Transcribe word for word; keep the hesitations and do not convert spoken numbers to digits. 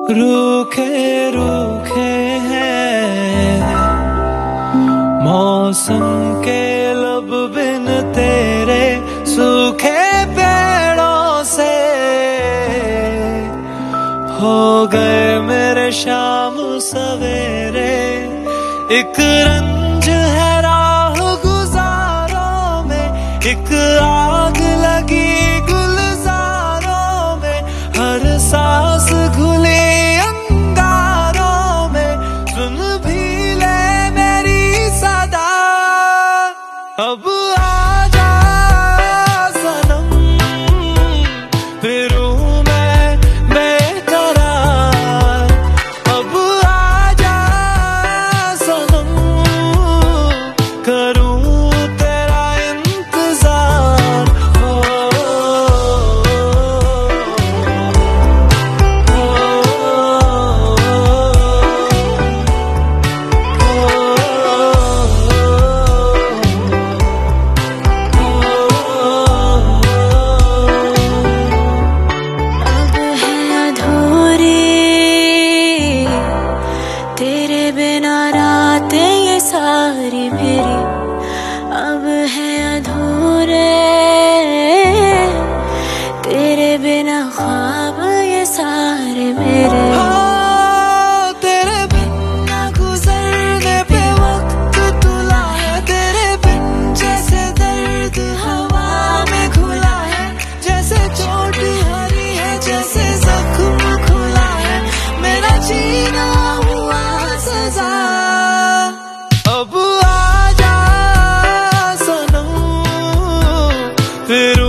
रूखे रूखे हैं मौसम के लब बिन तेरे सूखे पेड़ों से हो गए मेरे शाम सवेरे। एक रंज है राह गुजारों में, एक आग लगी गुलजारों में, हर सांस घुली अंगारों में, सुन भी ले मेरी सदा। अब आजा सनम फिर हूँ मैं बेकरार। अब आजा सनम करूँ तेरा इंतजार। ओ, तेरे बिना रातें ये सारी मेरी अब है अधूरे, तेरे बिना ख्वाब ये सारे मेरे। हाँ, तेरे बिन ना गुजरने पे वक्त तुला है, तेरे बिन जैसे दर्द हवा में घुला है, जैसे चोट हरी है, जैसे जख्म खुला है, मेरा जीना हुआ सजा। अब आजा सनम फिर